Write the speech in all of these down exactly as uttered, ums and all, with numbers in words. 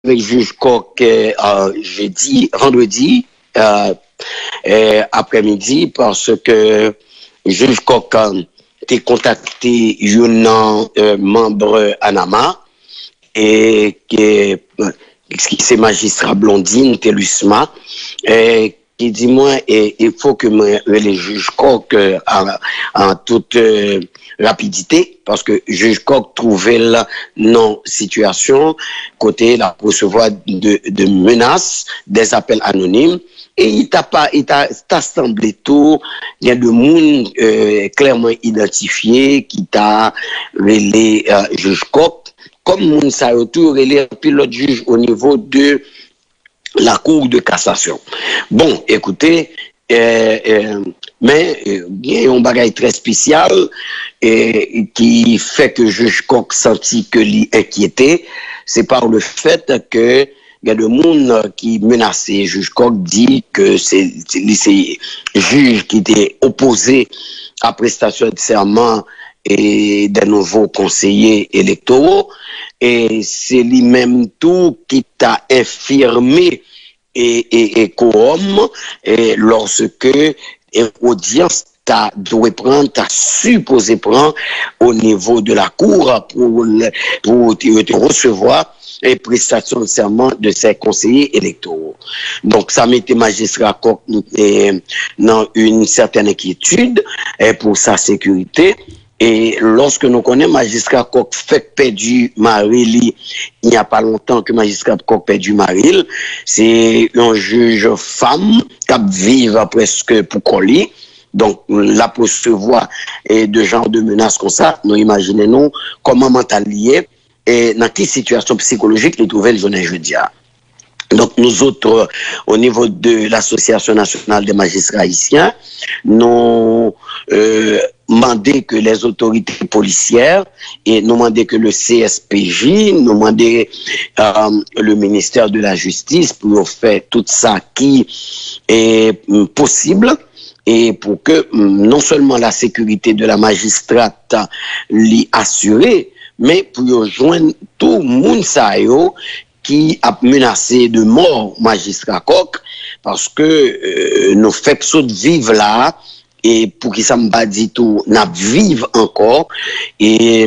avec juge Coq euh, jeudi, vendredi euh, euh, après-midi parce que juge Coq a contacté un euh, membre Anama et qui c'est magistrat Blondine Telusma et qui dit moi et il faut que les juges Coq euh, en, en toute euh, rapidité parce que juge Coq trouvait la non situation côté la recevoir de, de menaces des appels anonymes et il t'a pas il t'a semblé tout il y a de monde euh, clairement identifié qui t'a relé euh, juge Coq comme moun sa retour relé pilote juge au niveau de la Cour de cassation. Bon, écoutez, euh, euh, mais il y a un bagage très spécial euh, qui fait que juge Coq sentit que l'y inquiété, c'est par le fait que il y a des gens qui menaçaient. Juge Coq dit que c'est le juge qui était opposé à prestation de serment et des nouveaux conseillers électoraux. Et c'est lui-même tout qui t'a infirmé et, et, et quorum et lorsque l'audience t'a dû prendre, t'a supposé prendre au niveau de la cour pour, pour te, te recevoir les prestations de serment de ces conseillers électoraux. Donc, ça mettait magistrat Coq dans une certaine inquiétude et pour sa sécurité. Et lorsque nous connaissons magistrat Coq fait perdu Maril, il n'y a pas longtemps que magistrat Coq perdu Maril, c'est un juge femme qui vit presque pour coller. Donc, la recevoir et de genre de menaces comme ça, nous imaginons comment mental lié et dans quelle situation psychologique nous trouvons le journée jeudi. Donc, nous autres, au niveau de l'Association nationale des magistrats haïtiens, nous euh, demandé que les autorités policières et nous demandé que le C S P J, nous demandé euh, le ministère de la Justice pour faire tout ça qui est euh, possible et pour que euh, non seulement la sécurité de la magistrate l'y assurée, mais pour joindre tout le monde ça yo, qui a menacé de mort magistrat Coq parce que euh, nous faisons vivre là et pour qui ça me pas dit tout n'a vivre encore et,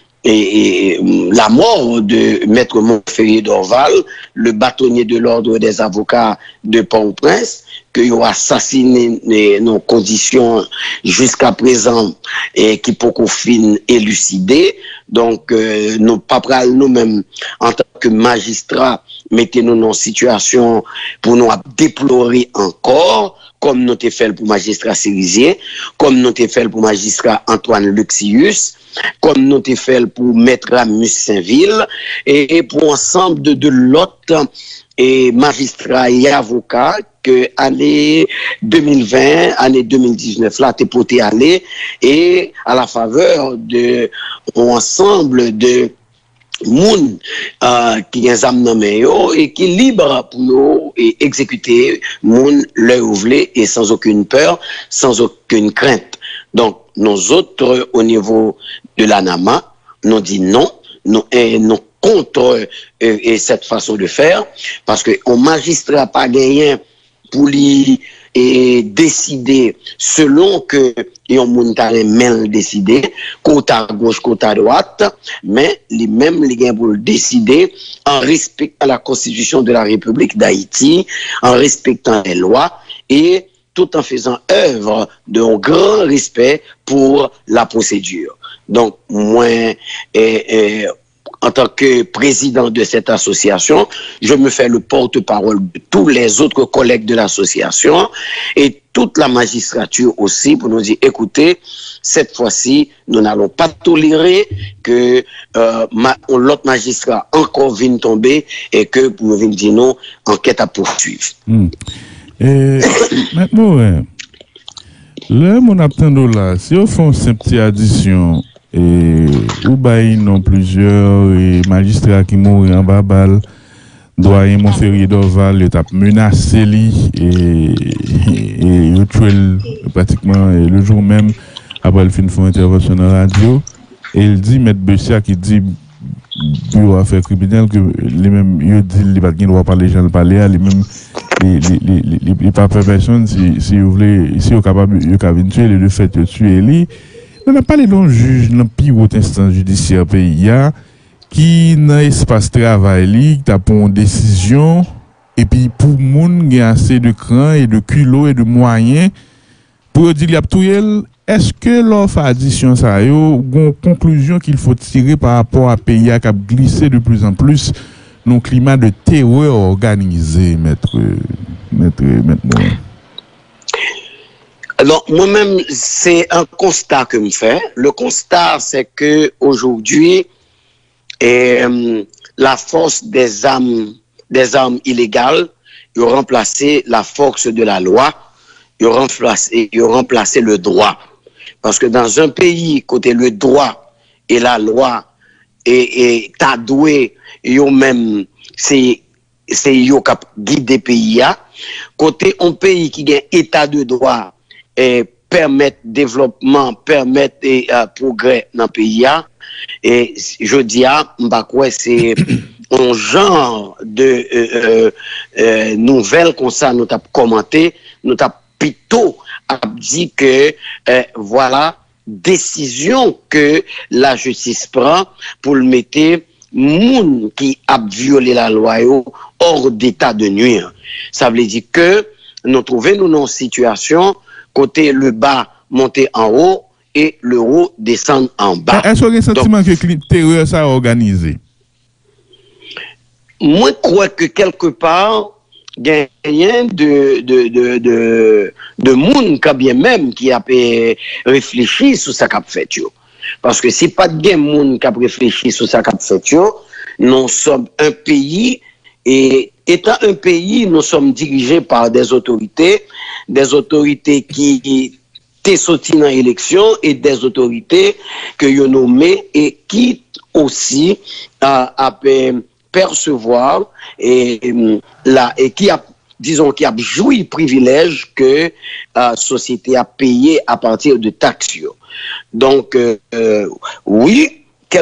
et, et la mort de maître Montferrier d'Orval, le bâtonnier de l'ordre des avocats de Port-au-Prince, que il a assassiné nos conditions jusqu'à présent et qui pour qu'on fin élucider. Donc, euh, nous pas nous-mêmes, en tant que magistrats, mettez-nous dans une situation pour nous déplorer encore, comme nous t'ai fait pour magistrat Cérisier, comme nous t'ai fait pour magistrat Antoine Luxius, comme nous t'ai fait pour maître Amus Saint-Ville, et, et pour ensemble de, de l'autre et magistrats et avocats que année deux mille vingt, année deux mille dix-neuf là t'es porté aller et à la faveur de un ensemble de moun euh, qui est amené et qui est libre pour et exécuter moun leur ouvlé et sans aucune peur, sans aucune crainte. Donc nous autres au niveau de l'Anama, nous dit non, nous et nous contre euh, et cette façon de faire parce que un magistrat pas gagné pour lui et décider selon que yon moun ta remel décider côté à gauche côté à droite mais les mêmes les gain pour décider en respectant la constitution de la République d'Haïti, en respectant les lois et tout en faisant œuvre d'un grand respect pour la procédure. Donc moi et, et en tant que président de cette association, je me fais le porte-parole de tous les autres collègues de l'association et toute la magistrature aussi pour nous dire, écoutez, cette fois-ci, nous n'allons pas tolérer que euh, ma, l'autre magistrat encore vienne tomber et que pour nous venir dire non, enquête à poursuivre. Mm. Et maintenant, ouais, là, mon attendant là, si on fait une simple addition, et ou bail non plusieurs et magistrats qui mourent en babal doyen Montferrier d'Orval l'étape menacé lui et et il tué pratiquement le jour même après le fin de intervention dans la radio et il dit maître Bessia qui dit bureau affaires criminelles que les mêmes ils disent les pas droit parler les gens parler les mêmes les les les les pas personne si si vous voulez si vous capable vous capable tuer le fait de tuer lui on a parlé d'un juge dans plus haute instance judiciaire pays qui dans espace travail li t'a pour une décision et puis pour moun qui a assez de cran et de culot et de moyens pour dire il y a tout est-ce que l'offre addition ça yo une conclusion qu'il faut tirer par rapport à pays qui a glissé de plus en plus dans un climat de terreur organisé maître maître maître Alors moi-même c'est un constat que me fait. Le constat c'est que aujourd'hui euh, la force des armes des armes illégales ils ont remplacé la force de la loi, ils ont remplacé ils ont remplacé le droit. Parce que dans un pays, côté le droit et la loi, et, et t'as doué, yo même, c'est, c'est yo qui guide des pays, côté un pays qui a état de droit, et permettre développement, permettre et, euh, progrès dans le pays, et je dis, m'bakwe, c'est un genre de euh, euh, euh, nouvelles comme ça, nous t'avons commenté, nous t'avons plutôt a dit que euh, voilà décision que la justice prend pour le mettre moun qui a violé la loi hors d'état de nuire. Ça veut dire que nous trouvons nous dans une situation côté le bas monter en haut et le haut descendre en bas. Est-ce qu'il y a un sentiment que le terreur ça a organisé? Moi, je crois que quelque part gagnant de de de de de monde qui bien même qui a réfléchi sur ça qu'a fait yo parce que si pas de monde qui a réfléchi sur ça qu'a fait yo nous sommes un pays et étant un pays nous sommes dirigés par des autorités des autorités qui t'es sorti dans l'élection et des autorités que yo nommé et qui aussi a, a percevoir et là et qui a disons qui a joui privilège que la euh, société a payé à partir de taxes. Donc euh, euh, oui,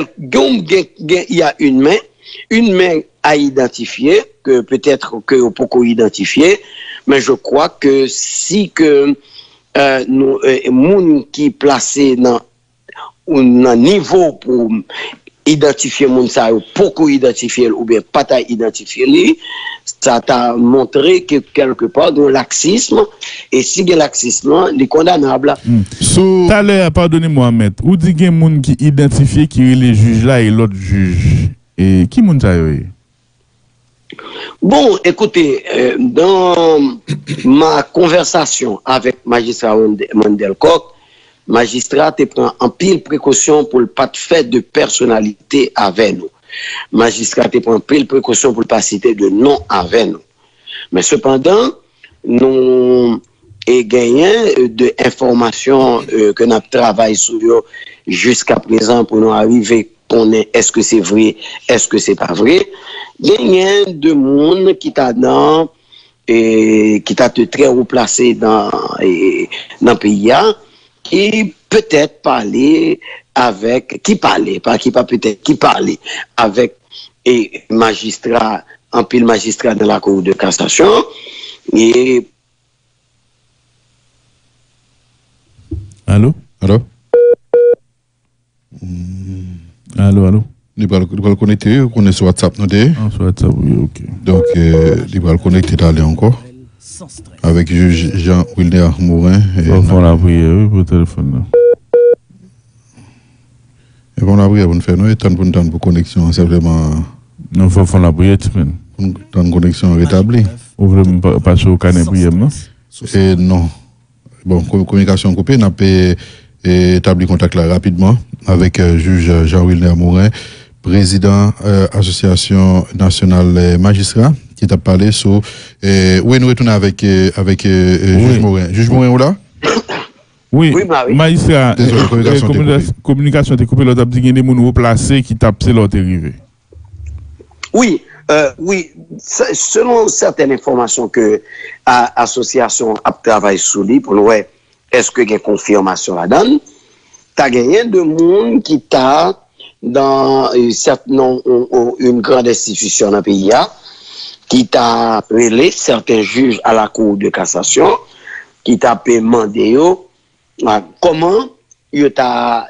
il y a une main, une main à identifier que peut-être que on peut identifier, mais je crois que si que euh, nous euh, moun qui placé dans un niveau pour identifier moun sa yo beaucoup identifier ou bien pas ta identifier li ça t'a montré que quelque part de laxisme et si le laxisme est condamnable. Mm. So, tout à l'heure pardonnez-moi maître ou dit gen moun qui identifier qui est les juges là et l'autre juge et qui moun sa yo? Bon, écoutez, euh, dans ma conversation avec magistrat Mandelcock, magistrat te prend en pile précaution pour le pas de fait de personnalité avec nous. Magistrat te prend en pile précaution pour le pas citer de nom avec nous. Mais cependant, nous et gagné de informations euh, que nous travaillons sur jusqu'à présent pour nous arriver qu'on est est-ce que c'est vrai, est-ce que c'est pas vrai. Gagné de monde qui t'a dans et qui t'a très haut placé dans et, dans le pays qui peut-être parler avec, qui parlait, pas qui pas peut-être, qui parlait avec et magistrat, un pile magistrat de la Cour de cassation, et... Allô? Allô? Allô, allô? Il va le connecter, on est sur WhatsApp, non? Ah, sur WhatsApp, oui, ok. Donc, euh, il va le connecter d'aller encore. Avec juge Jean-Wilner Mourin. Et on va la prière, oui, pour le téléphone. Et on la prière, on fait, nous, et tant pour nous pour connexion, simplement. Non, il faut faire la prière, tu peux. Pour une connexion rétablie. Vous voulez passer au canet prière, non? Et non. Bon, communication coupée, on a établi contact là rapidement avec euh, juge Jean-Wilner Mourin, président euh, Association nationale magistrat, qui t'a parlé sur euh, où est nous retourner avec euh, avec euh, oui. Juge Mourin. Juge Mourin où là? Oui, oui bah, oui. Magistrat, désolé, euh, communication, euh, communication t'es coupé, l'autre a dit qu'il y a des gens replacés qui tapent c'est l'autre arrivé. Oui, euh, oui, selon certaines informations que l'association a travaillé sur lui pour nous, est-ce que y a confirmation là-dedans? T'as gagné de monde qui t'a dans euh, certainement une grande institution dans le pays qui t'a relé certains juges à la Cour de cassation, qui t'a demandé comment il t'a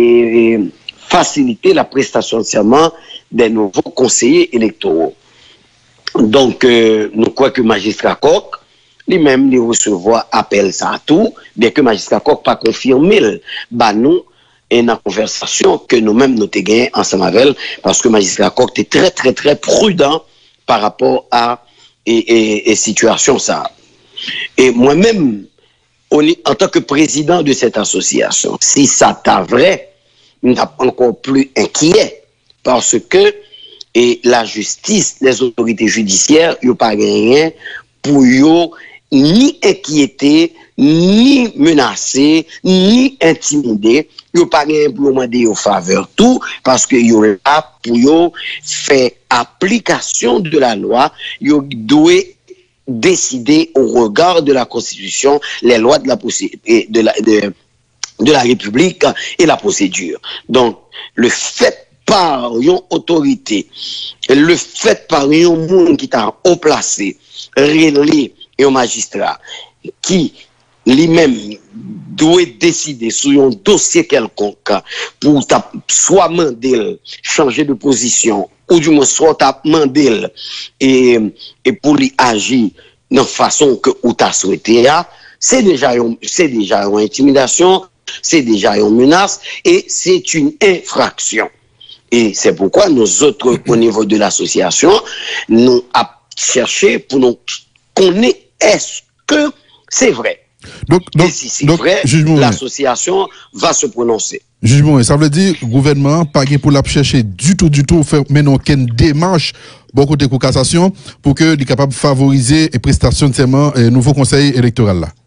facilité la prestation de serment des nouveaux conseillers électoraux. Donc, euh, nous croyons que magistrat Koch, lui-même, il recevoir appel ça à tout, bien que magistrat Koch pas confirmé, bah nous, et dans la conversation que nous-mêmes nous avons gagné ensemble avec elle, parce que magistrat Koch était très, très, très prudent par rapport à et, et, et situation ça. Et moi-même, en tant que président de cette association, si ça t'a vrai, nous sommes encore plus inquiets, parce que et la justice, les autorités judiciaires, ils n'ont pas rien pour yo, ni inquiéter, ni menacer, ni intimider. Ils n'ont pas rien pour demander aux faveurs tout, parce que ils ont là pour yo faire application de la loi, ils doivent décider au regard de la Constitution, les lois de la, de la, de, de la République et la procédure. Donc, le fait par une autorité, le fait par un monde qui t'a haut placé, relé et un magistrat, qui lui-même doit décider sur un dossier quelconque pour soit demander changer de position ou du moins soit demander et, et pour lui agir de façon que ou t'as souhaité, c'est déjà c'est déjà une intimidation, c'est déjà une menace et c'est une infraction. Et c'est pourquoi nous autres, au niveau de l'association, nous avons cherché pour nous connaître est-ce que c'est vrai. Donc, donc, et si c'est vrai, l'association va se prononcer. Jugement, ça veut dire que le gouvernement pas pour la chercher du tout, du tout, faire maintenant aucune démarche beaucoup de cassation pour que soit capable de favoriser les prestations de serment et nouveau conseil électoral là.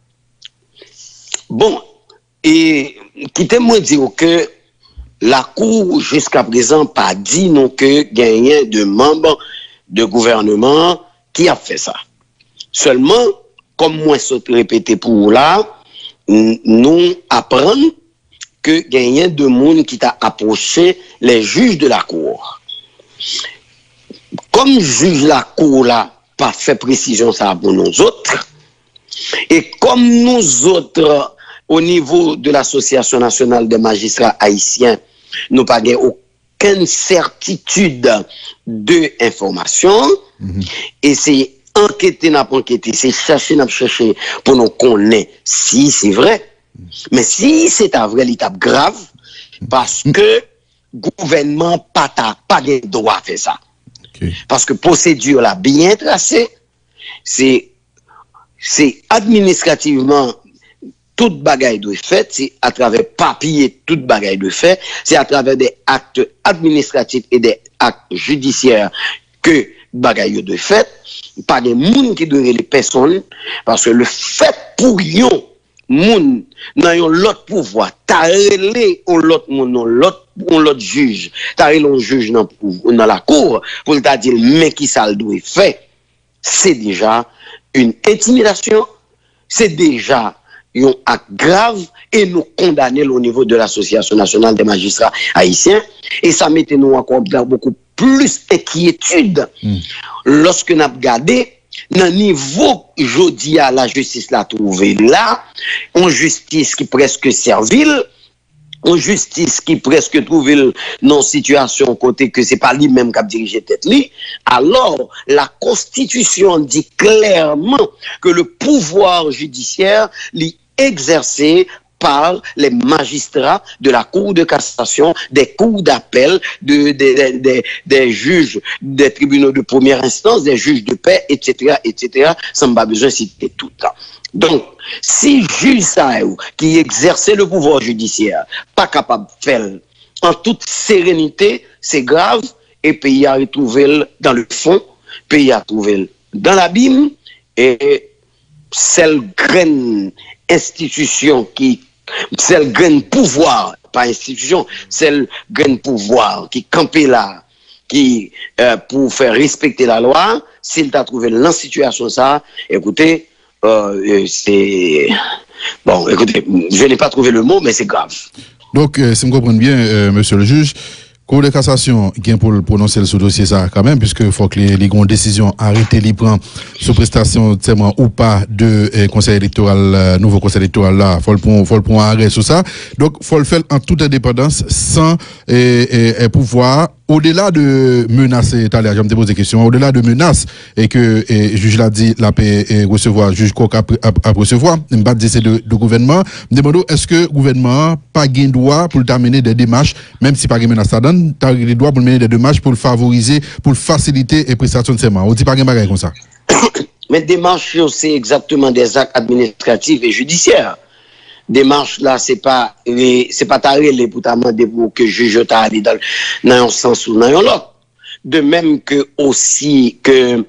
Bon, et quittez-moi dire que la Cour, jusqu'à présent, pas dit non que gagné de membres de gouvernement qui a fait ça. Seulement, comme moi, je répété pour là, nous apprenons que gagné de monde qui t'a approché les juges de la Cour. Comme juge la Cour là, pas fait précision ça pour nous autres, et comme nous autres, au niveau de l'Association nationale des magistrats haïtiens, nous n'avons aucune certitude de information. Mm-hmm. Et c'est enquêter, n'a pas enquêter, c'est chercher, n'a pas chercher pour nous connaître si c'est vrai. Mm-hmm. Mais si c'est un vrai étape grave, parce que le gouvernement n'a pas, pas de droit à faire ça. Okay. Parce que la procédure là bien tracée, c'est administrativement toute bagaille de fait, c'est à travers papier, toute bagaille de fait, c'est à travers des actes administratifs et des actes judiciaires que bagaille de fait, pas des moun qui doivent les personnes, parce que le fait pour yon moun dans l'autre pouvoir, t'as relé on l'autre moun, on l'autre on l'autre juge, t'as relé on juge dans dans la cour pour t'a dire mais qui ça le doit faire, c'est déjà une intimidation, c'est déjà un acte grave et nous condamner au niveau de l'Association nationale des magistrats haïtiens et ça mettait nous encore beaucoup plus d'inquiétude mm. lorsque nous avons regardé dans le niveau jodi à la justice l'a trouvé là, une justice qui presque servile, une justice qui presque trouve dans situation côté que c'est pas lui-même qui a dirigé tête li, alors la Constitution dit clairement que le pouvoir judiciaire li exercé par les magistrats de la Cour de cassation, des cours d'appel, de, de, de, de, des juges des tribunaux de première instance, des juges de paix, et cetera, et cetera. Ça m'a besoin de citer tout le temps. Donc, si juge Saïou, qui exerçait le pouvoir judiciaire, pas capable de faire en toute sérénité, c'est grave, et pays a retrouvé dans le fond, pays a trouvé dans l'abîme, et celle graine institution qui, celle graine pouvoir, pas institution, celle graine pouvoir qui campait là, qui, euh, pour faire respecter la loi, s'il t'a trouvé dans situation ça, écoutez, euh, c'est, bon, écoutez, je n'ai pas trouvé le mot, mais c'est grave. Donc, euh, si je comprends bien, euh, monsieur le juge, Cour de cassation qui pour prononcer ce dossier ça quand même puisque faut que les, les grandes décisions arrêtées les prend sous prestation de serment ou pas de eh, conseil électoral euh, nouveau conseil électoral là faut le prendre faut le prendre arrêt sur ça donc faut le faire en toute indépendance sans eh, eh, eh, pouvoir au-delà de menaces, tout à l'heure, je me pose des questions, au-delà de menaces, et que le juge l'a dit, la paix et recevoir, juge Coq à recevoir, je ne pas dire c'est le gouvernement, je me demande est-ce que le gouvernement pas gain droit pour terminer des démarches, même si pas gain menace, ça donne, tu as le droit pour mener des démarches pour le favoriser, pour le faciliter et prestation de serment. On dit pas gain bagaille comme ça. Mais démarches, c'est exactement des actes administratifs et judiciaires. Démarche là c'est pas c'est pas taré pour demander pour que juge t'a allé dans dans un sens ou dans l'autre de même que aussi que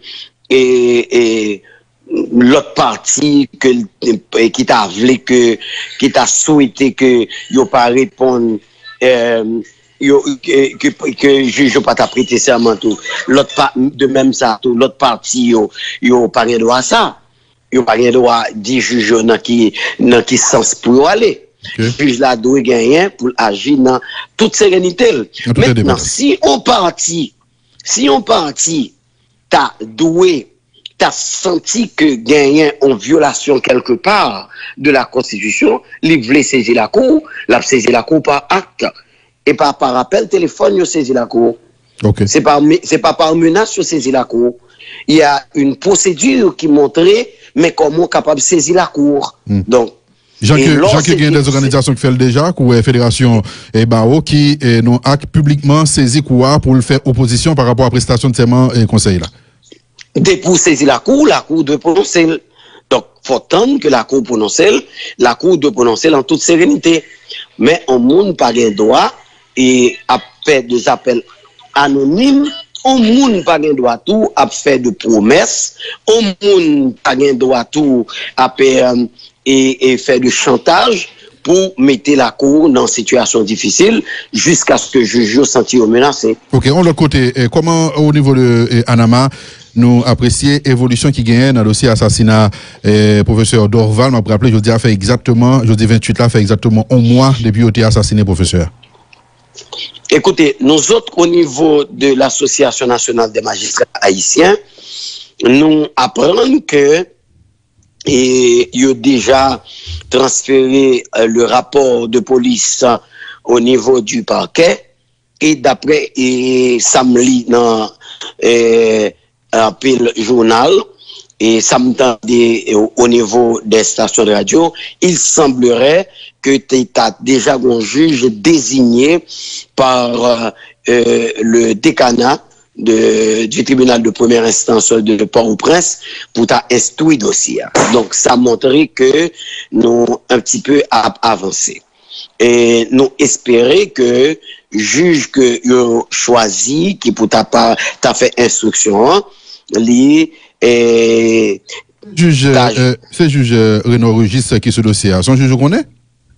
et, et l'autre partie que qui t'a voulu que qui t'a souhaité que yo pas répondre euh, yo que que, que juge pas t'a prêté serment tout l'autre de même ça tout l'autre partie yo yo pas droit à ça. Il n'y a pas de droit de juger dans qui dans qui sens pour aller. Le juge là doit gagner pour agir dans toute sérénité. Maintenant, si on partit, si on partit, t'as doué, t'as senti que gagner en violation quelque part de la Constitution, il voulait saisir la cour, l'a saisi la cour par acte et pas par appel téléphone, il saisi la cour. Okay. C'est pas c'est pas par menace qu'il saisi la cour. Il y a une procédure qui montrait mais comment capable de saisir la cour. Hmm. Donc, Jacques, Jacques il y a des organisations qui font déjà, comme la Fédération et Bao, qui n'ont publiquement saisi cour pour le faire opposition par rapport à la prestation de serment et conseil là. Dès pour saisir la cour, la cour doit prononcer. Donc, il faut attendre que la cour prononce, la cour doit prononcer en toute sérénité. Mais on ne pas de droit et à faire des appels anonymes. On moun pas gen droit tout à faire de promesses, on moun pas gen droit tout à faire et, et faire de chantage pour mettre la cour dans une situation difficile jusqu'à ce que le juge senti menacé. OK, on l'autre côté, eh, comment au niveau de eh, Anama nous apprécier l'évolution qui gagne dans le dossier assassinat eh, professeur Dorval, m'a rappelé je dis a fait exactement, je dis vingt-huit là fait exactement un mois depuis qu'il a été assassiné professeur. Écoutez, nous autres, au niveau de l'Association nationale des magistrats haïtiens, nous apprenons que et il a déjà transféré euh, le rapport de police euh, au niveau du parquet et d'après et ça me lit dans euh, un pile journal et ça me tendait au, au niveau des stations de radio, il semblerait que tu as déjà un juge désigné par euh, euh, le décanat de, du tribunal de première instance de Port-au-Prince pour instruire le dossier. Donc, ça montrait que nous un petit peu avancé. Et nous espérons que le juge que vous choisi, qui pour ta part t'a fait instruction, lui, et juge, euh, c'est juge Renaud Régis qui ce dossier, son juge qu'on est?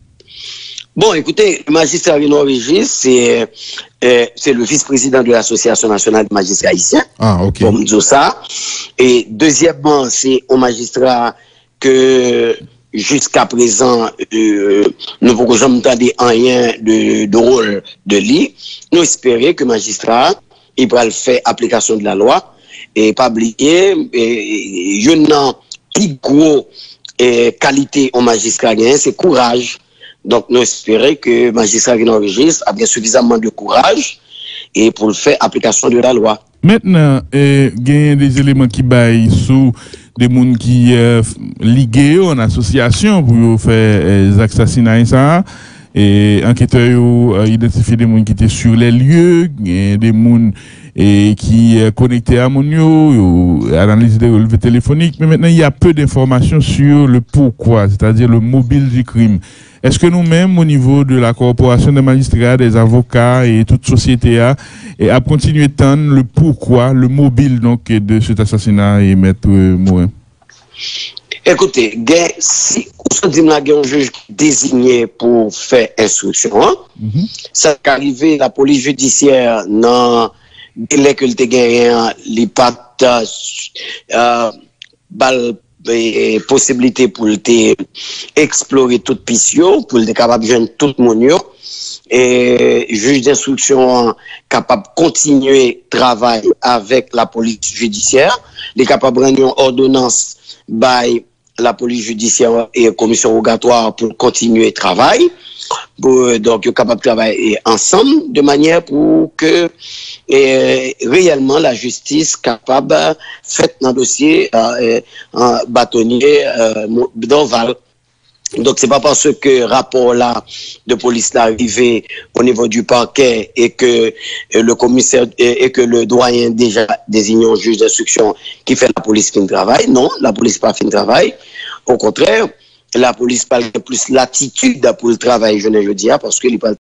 Bon, écoutez, le magistrat Renaud Régis, c'est euh, c'est le vice-président de l'Association nationale des magistrats haïtiens. Ah, ok. Pour me dire ça. Et deuxièmement, c'est un magistrat que jusqu'à présent, euh, nous ne pouvons jamais entendre rien de, de rôle de lui. Nous espérons que le magistrat, il va faire application de la loi et pas oublier, je n'ai plus gros eh, qualité au magistrat, c'est courage. Donc, nous espérons que le magistrat Renaud Régis a bien suffisamment de courage et pour le faire application de la loi. Maintenant, il y a des éléments qui baillent sous des gens qui euh, ligués en association pour faire des assassinats ça. Et enquêteurs ont euh, identifié des gens qui étaient sur les lieux, des gens et qui est connecté à mon analyse des relevés téléphoniques, mais maintenant il y a peu d'informations sur le pourquoi, c'est-à-dire le mobile du crime. Est-ce que nous-mêmes, au niveau de la corporation des magistrats, des avocats et toute société a, et a continué de tendre le pourquoi, le mobile donc de cet assassinat et maître Morin? Écoutez, si on dit un juge désigné pour faire instruction, hein, mm-hmm. ça qu'arrivé la police judiciaire dans dès que le gagné les pattes euh, balle et possibilité pour le explorer toute piste pour le capable de joindre tout monde et juge d'instruction capable de continuer travail avec la police judiciaire, les capables de rendre une ordonnance by la police judiciaire et la commission rogatoire pour continuer le travail. Pour, donc, capable de travailler ensemble de manière pour que et, réellement la justice capable de faire dans le dossier euh, euh, bâtonnier euh, d'Oval. Donc, c'est pas parce que rapport là de police là arrivé au niveau du parquet et que euh, le commissaire et, et que le doyen déjà désigné un juge d'instruction qui fait la police qui travaille. Non, la police pas fait le travail. Au contraire, la police parle plus l'attitude pour le travail, je ne veux dire, parce qu'il parle